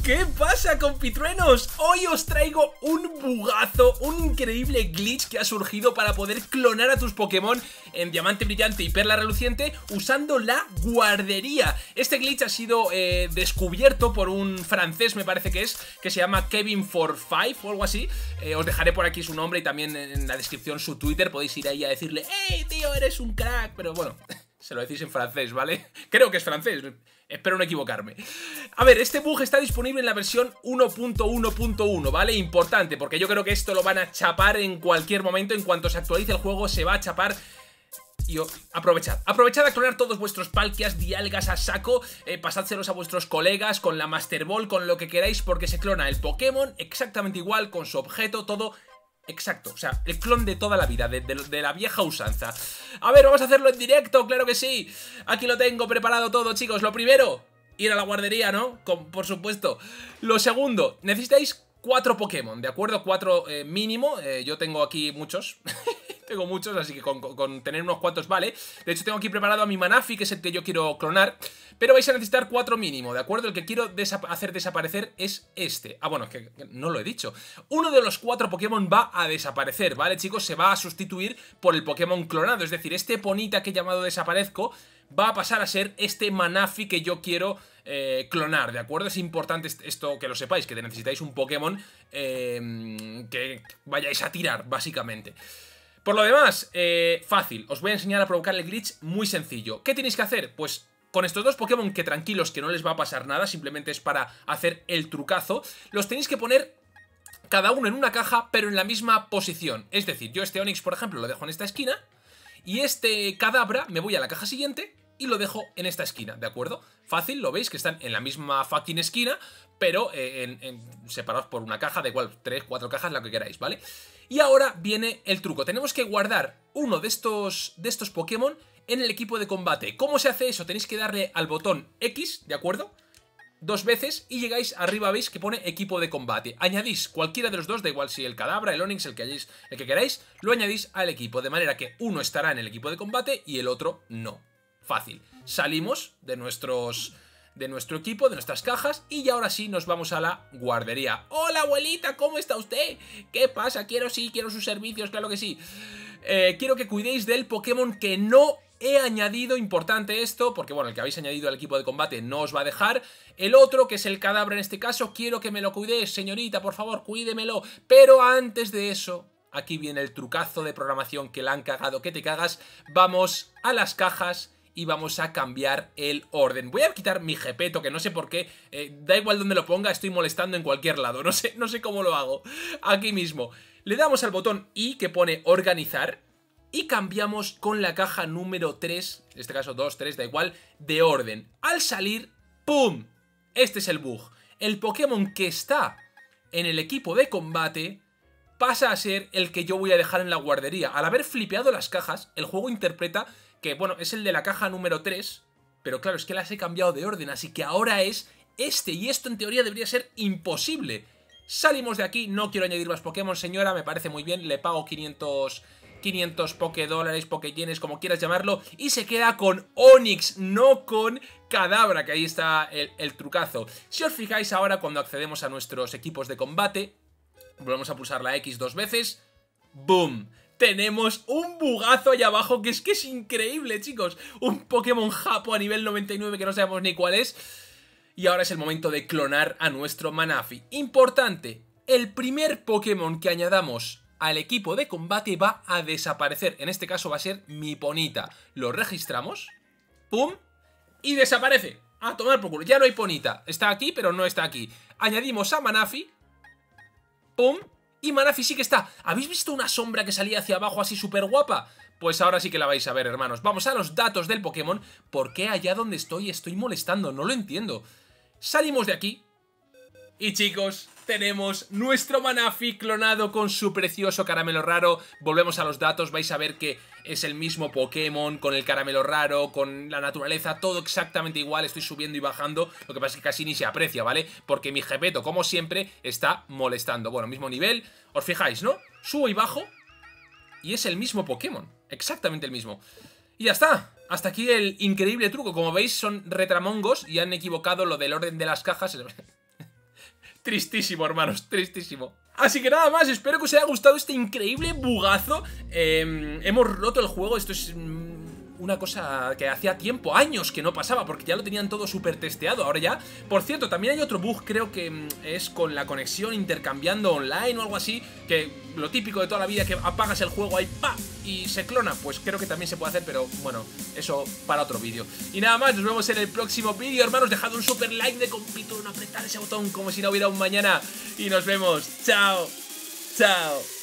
¿Qué pasa, compitruenos? Hoy os traigo un bugazo, un increíble glitch que ha surgido para poder clonar a tus Pokémon en Diamante Brillante y Perla Reluciente usando la guardería. Este glitch ha sido descubierto por un francés, me parece que se llama Kevin45 o algo así. Os dejaré por aquí su nombre y también en la descripción su Twitter, podéis ir ahí a decirle ¡Hey, tío, eres un crack! Pero bueno, se lo decís en francés, ¿vale? Creo que es francés. Espero no equivocarme. A ver, este bug está disponible en la versión 1.1.1, ¿vale? Importante, porque yo creo que esto lo van a chapar en cualquier momento. En cuanto se actualice el juego, se va a chapar. Y aprovechad a clonar todos vuestros Palkias, Dialgas a saco, pasádselos a vuestros colegas con la Master Ball, con lo que queráis, porque se clona el Pokémon exactamente igual, con su objeto, todo exacto, o sea, el clon de toda la vida, de la vieja usanza. A ver, vamos a hacerlo en directo, claro que sí. Aquí lo tengo preparado todo, chicos. Lo primero, ir a la guardería, ¿no? Por supuesto. Lo segundo, necesitáis 4 Pokémon, ¿de acuerdo? 4 mínimo, yo tengo aquí muchos. Tengo muchos, así que con tener unos cuantos vale. De hecho, tengo aquí preparado a mi Manaphy, que es el que yo quiero clonar. Pero vais a necesitar 4 mínimo, ¿de acuerdo? El que quiero hacer desaparecer es este. Ah, bueno, es que no lo he dicho. Uno de los 4 Pokémon va a desaparecer, ¿vale, chicos? Se va a sustituir por el Pokémon clonado. Es decir, este Ponyta que he llamado desaparezco va a pasar a ser este Manaphy que yo quiero clonar, ¿de acuerdo? Es importante esto que lo sepáis, que necesitáis un Pokémon que vayáis a tirar, básicamente. Por lo demás, fácil, os voy a enseñar a provocar el glitch muy sencillo. ¿Qué tenéis que hacer? Pues con estos dos Pokémon que tranquilos, que no les va a pasar nada, simplemente es para hacer el trucazo, los tenéis que poner cada uno en una caja, pero en la misma posición. Es decir, yo este Onix, por ejemplo, lo dejo en esta esquina, y este Kadabra me voy a la caja siguiente y lo dejo en esta esquina, ¿de acuerdo? Fácil, lo veis que están en la misma fucking esquina, pero separados por una caja, da igual, 3, 4 cajas, lo que queráis, ¿vale? Y ahora viene el truco, tenemos que guardar uno de estos Pokémon en el equipo de combate. ¿Cómo se hace eso? Tenéis que darle al botón X, ¿de acuerdo? 2 veces y llegáis arriba, veis que pone equipo de combate. Añadís cualquiera de los dos, da igual si el Kadabra, el Onix, el que queráis, lo añadís al equipo, de manera que uno estará en el equipo de combate y el otro no. Fácil. Salimos de nuestro equipo, de nuestras cajas, y ahora sí nos vamos a la guardería. ¡Hola, abuelita! ¿Cómo está usted? ¿Qué pasa? Quiero sus servicios, claro que sí. Quiero que cuidéis del Pokémon que no he añadido, importante esto, porque bueno, el que habéis añadido al equipo de combate no os va a dejar. El otro, que es el Kadabra en este caso, quiero que me lo cuidéis, señorita, por favor, cuídemelo. Pero antes de eso, aquí viene el trucazo de programación que la han cagado, que te cagas. Vamos a las cajas y vamos a cambiar el orden. Voy a quitar mi Gepetto, que no sé por qué, da igual donde lo ponga, estoy molestando en cualquier lado, no sé cómo lo hago. Aquí mismo. Le damos al botón I que pone organizar y cambiamos con la caja número 3, en este caso 2, 3, da igual, de orden. Al salir, ¡pum! Este es el bug. El Pokémon que está en el equipo de combate pasa a ser el que yo voy a dejar en la guardería. Al haber flipeado las cajas, el juego interpreta que, bueno, es el de la caja número 3, pero claro, es que las he cambiado de orden, así que ahora es este, y esto en teoría debería ser imposible. Salimos de aquí, no quiero añadir más Pokémon, señora, me parece muy bien, le pago 500 Pokédólares, Pokéyenes, como quieras llamarlo, y se queda con Onix, no con Kadabra, que ahí está el trucazo. Si os fijáis ahora, cuando accedemos a nuestros equipos de combate, volvemos a pulsar la X 2 veces, ¡boom! Tenemos un bugazo ahí abajo que es increíble, chicos. Un Pokémon Japo a nivel 99 que no sabemos ni cuál es. Y ahora es el momento de clonar a nuestro Manaphy. Importante, el primer Pokémon que añadamos al equipo de combate va a desaparecer. En este caso va a ser mi Ponyta. Lo registramos, ¡pum! Y desaparece. A tomar por culo, ya no hay Ponyta. Está aquí, pero no está aquí. Añadimos a Manaphy, ¡pum! Y Manaphy sí que está. ¿Habéis visto una sombra que salía hacia abajo así súper guapa? Pues ahora sí que la vais a ver, hermanos. Vamos a los datos del Pokémon. ¿Por qué allá donde estoy molestando? No lo entiendo. Salimos de aquí y, chicos, tenemos nuestro Manaphy clonado con su precioso caramelo raro. Volvemos a los datos, vais a ver que es el mismo Pokémon, con el caramelo raro, con la naturaleza, todo exactamente igual. Estoy subiendo y bajando, lo que pasa es que casi ni se aprecia, ¿vale? Porque mi Gepetto, como siempre, está molestando. Bueno, mismo nivel, os fijáis, ¿no? Subo y bajo y es el mismo Pokémon, exactamente el mismo. Y ya está. Hasta aquí el increíble truco. Como veis, son retramongos y han equivocado lo del orden de las cajas. tristísimo, hermanos, tristísimo. Así que nada más, espero que os haya gustado este increíble bugazo. Hemos roto el juego, esto es una cosa que hacía tiempo, años que no pasaba, porque ya lo tenían todo súper testeado. Ahora ya, por cierto, también hay otro bug, creo que es con la conexión intercambiando online o algo así, que lo típico de toda la vida, que apagas el juego ahí, ¡pa!, y se clona. Pues creo que también se puede hacer, pero bueno, eso para otro vídeo. Y nada más, nos vemos en el próximo vídeo, hermanos. Dejad un super like de compito, apretad ese botón como si no hubiera un mañana. Y nos vemos, chao, chao.